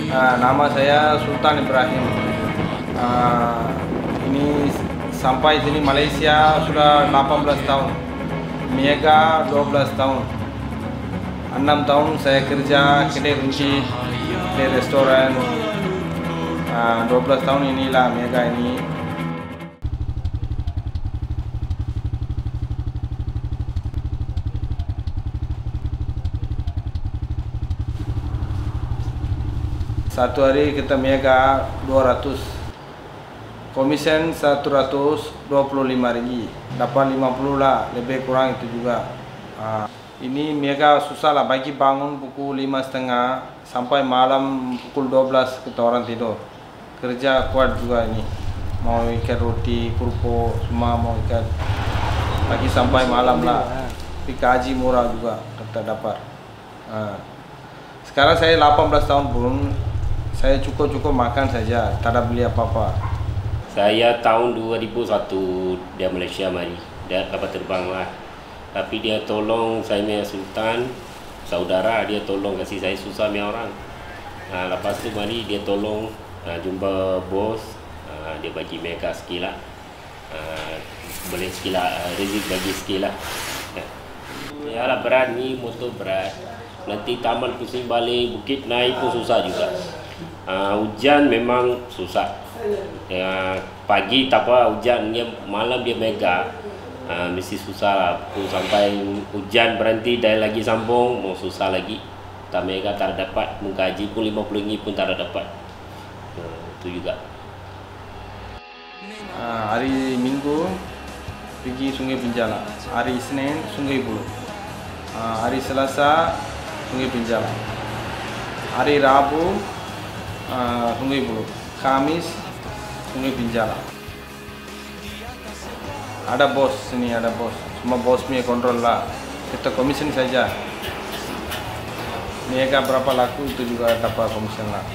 Nama saya Sultan Ibrahim. Ini sampai sini Malaysia sudah 18 tahun. Mega 12 tahun. 6 tahun saya kerja kedai kunci, kedai restoran. 12 tahun inilah Mega ini. Satu hari kita Mega 200, komisen 125 ringgit, dapat 50 lah, lebih kurang itu juga. Ini Mega susah lah, pagi bangun pukul 5.30 sampai malam pukul 12 kita orang tidur. Kerja kuat juga ini, mau ikat roti, kerupuk, semua mau ikat. Pagi sampai malam lah, tapi gaji murah juga kita dapat. Sekarang saya 18 tahun pun, saya cukup makan saja, tak ada beli apa-apa. Saya tahun 2001 dia Malaysia mari, dia dapat terbang lah. Tapi dia tolong saya punya Sultan, saudara dia tolong kasih saya susah punya orang. Lepas tu mari dia tolong jumpa bos, dia bagi Mega sikit lah. Boleh sikit lah, rezeki bagi sikit lah. Yalah berat ni, motor berat. Nanti taman pusing balik, bukit naik pun susah juga. Hujan memang susah. Pagi tak apa hujan, malam dia Mega. Mesti susah lah. Sampai hujan berhenti dan lagi sambung, mau susah lagi. Tak Mega tak dapat, menggaji pun 50 ringgit pun tak dapat. Itu juga. Hari Minggu pergi Sungai Pinjala, hari Isnin Sungai Buloh, hari Selasa Sungai Pinjala, hari Rabu Sungai Buloh, Kamis Sungai Pinjala. Ada bos sini, ada bos. Semua bos punya kontrol lah. Kita komisen saja. Mega berapa laku itu juga dapat komisen lah.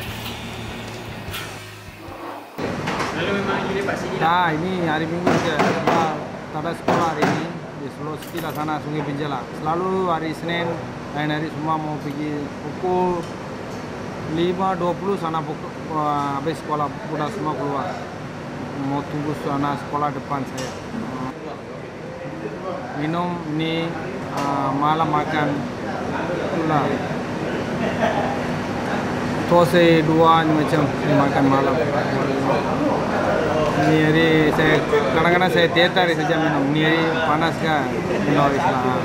Lalu memang you lepak sini? Nah, ini hari Minggu saja. Tak ada sekolah hari ini. Di Sulawesi lah sana Sungai Pinjala. Selalu hari Senin, lain hari semua mau pergi pukul 5.20 sana habis sekolah budak semua keluar. Mau tunggu sana sekolah depan saya. Minum ini malam makan itulah. Tose dua macam makan malam. Ini hari saya kadang-kadang saya teater saja minum. Ini hari panas kan minum Islam.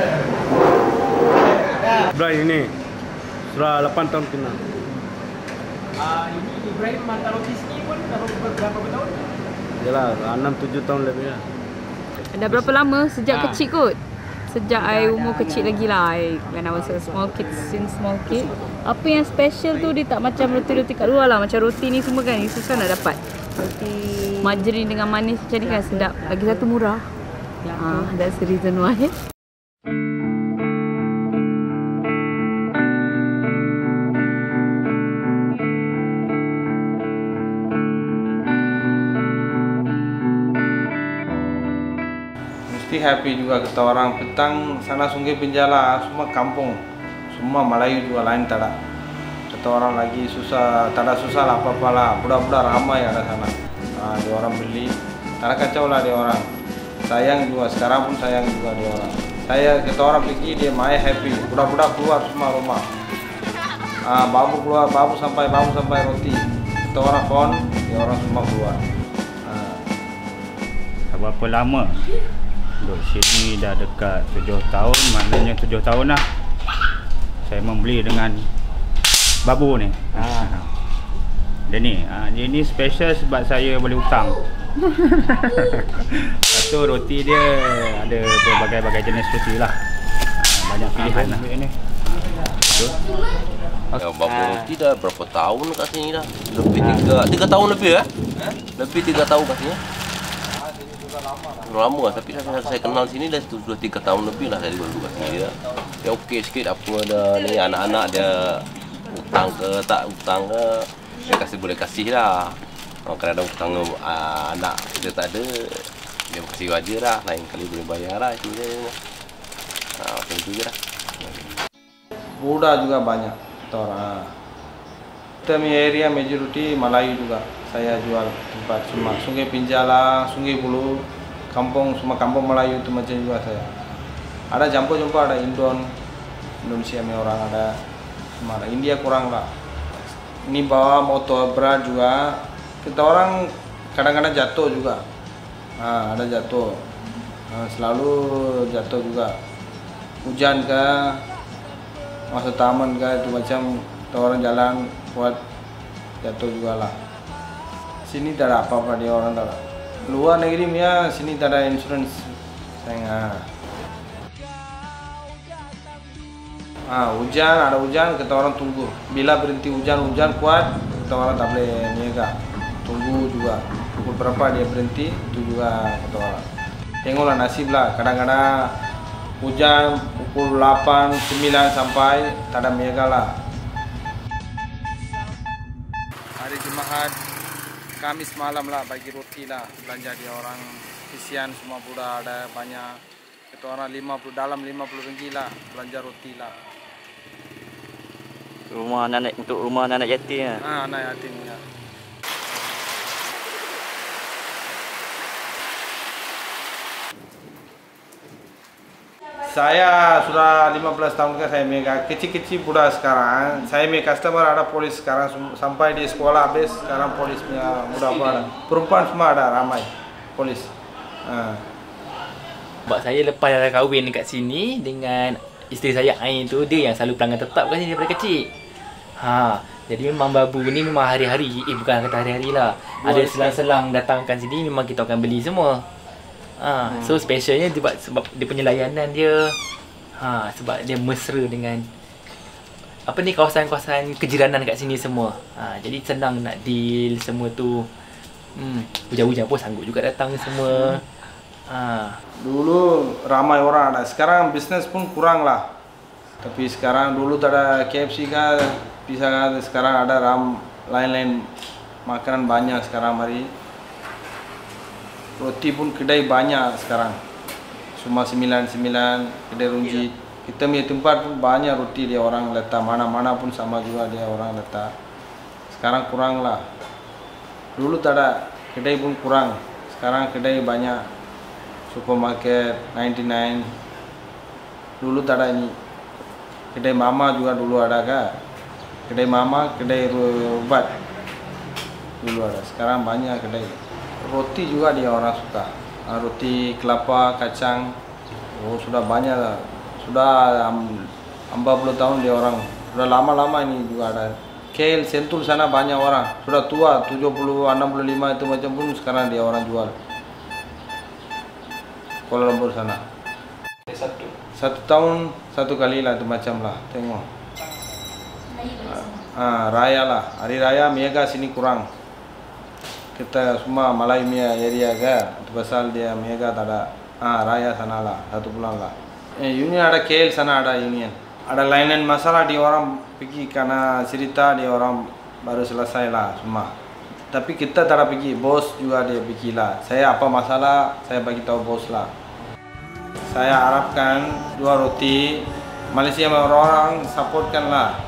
Ibrahim ini sudah 8 tahun kenal. Ini Ibrahim mantan roti sini pun dah berapa tahun? Yalah 6-7 tahun lebih lah. Dah berapa lama? Sejak kecil kot? Sejak I umur kecil lagi lah, when I was a small kid, since small kid. Apa yang special tu dia tak macam roti-roti kat luar lah. Macam roti ni semua kan, susah nak dapat. Roti margarin dengan manis macam ni kan sedap. Lagi satu murah. That's the reason why. Happy juga kita orang petang sana Sungai Pinjala semua kampung, semua Melayu juga lain tak ada. Kita orang lagi susah, tak ada susah lah apa-apa lah, budak-budak ramai ada sana. Dia orang beli, tak ada kacau lah dia orang. Sayang juga, sekarang pun sayang juga dia orang. Kita orang pergi dia main happy, budak-budak keluar semua rumah. Babu keluar, babu sampai roti. Kita orang phone, dia orang semua keluar. Berapa lama? Duduk sini dah dekat 7 tahun, maknanya 7 tahun lah saya membeli dengan babu ni. Dia ni special sebab saya boleh hutang. Lepas tu roti dia ada berbagai-bagai jenis roti lah, banyak pilihan lah. Babu roti dah berapa tahun kat sini dah? Lebih 3 tahun lebih Lebih 3 tahun kat sini. Lama lah, tapi saya kenal sini dah sudah 3 tahun lebih lah saya dulu kat sini dah. Dia okey sikit, apa ada ni anak-anak dia hutang ke tak hutang ke dia boleh kasih lah. Kadang-kadang hutang anak dia tak ada, dia kasih aja lah, lain kali boleh bayar lah macam dia. Macam tu je lah. Budak juga banyak kita orang. Kita punya area majority Melayu juga. Saya jual tempat semua Sungai Pinjala, Sungai Bulu, kampung semua kampung Melayu itu macam juga saya. Ada jumpa ada Indonesia punya orang ada, semua ada. India kurang lah. Ini bawa motor berat juga. Kita orang kadang-kadang jatuh juga. Ada jatuh. Selalu jatuh juga. Hujan kah, masa taman kah, itu macam kita orang jalan buat jatuh juga lah. Sini tak ada apa-apa dia orang tak ada. Luar negeri punya sini tak ada insurans. Hujan, ada hujan kita orang tunggu. Bila berhenti hujan kuat, kita orang tak boleh niaga. Tunggu juga. Pukul berapa dia berhenti, itu juga kita orang. Tengoklah nasib lah. Kadang-kadang hujan pukul 8, 9 sampai tak ada niaga lah. Hari Jumat, Kamis malam lah bagi roti lah. Belanja dia orang. Kesian semua budak ada banyak. Kita orang 50 dalam 50 ringgit lah belanja roti lah. Untuk rumah anak yatim ya. Anak yatim ya. Saya sudah 15 tahun kan saya mega kecil-kecil budak sekarang. Saya punya customer ada polis sekarang sampai di sekolah habis sekarang polis punya budak ada. Perempuan semua ada ramai polis. Sebab saya lepas kahwin dekat sini dengan isteri saya Ain tu, dia yang selalu pelanggan tetap kat sini daripada kecil. Jadi memang babu ni memang hari-hari, bukan kata hari-hari lah. Ada selang-selang datangkan sini memang kita akan beli semua. So specialnya sebab dia punya layanan dia, sebab dia mesra dengan kawasan-kawasan kejiranan kat sini semua. Jadi senang nak deal semua tu. Hujan-hujan pun sanggup juga datang semua. Dulu ramai orang ada, sekarang bisnes pun kurang lah. Tapi sekarang dulu tak ada KFC kan, pizza kan, sekarang ada lain-lain makanan banyak sekarang mari. Roti pun kedai banyak sekarang. Cuma 99 kedai runjit. Kita punya tempat pun banyak roti dia orang letak, mana-mana pun sama juga dia orang letak. Sekarang kurang lah. Dulu tak ada, kedai pun kurang. Sekarang kedai banyak. Supermarket 99. Dulu tak ada ini. Kedai mama juga dulu ada kan? Kedai mama, kedai obat dulu ada. Sekarang banyak kedai. Roti juga dia orang suka. Roti kelapa, kacang. Sudah banyak lah. Sudah 40 tahun dia orang. Sudah lama-lama ini juga ada. KL Sentul sana banyak orang. Sudah tua 70, 65 itu macam pun sekarang dia orang jual. Kuala Lumpur sana. Satu tahun satu kali lah itu macam lah. Tengok. Raya lah. Hari raya mega sini kurang. Kita semua Melayu punya area kan. Itu pasal dia mega tak ada. Raya sana lah. Satu bulan lah. Union ada KL sana ada union. Ada lain-lain masalah di orang pergi karena cerita di orang baru selesai lah semua. Tapi kita tak ada pergi, bos juga dia pergi lah. Saya apa masalah, saya bagi tahu bos lah. Saya harapkan jual roti Malaysia orang supportkan lah.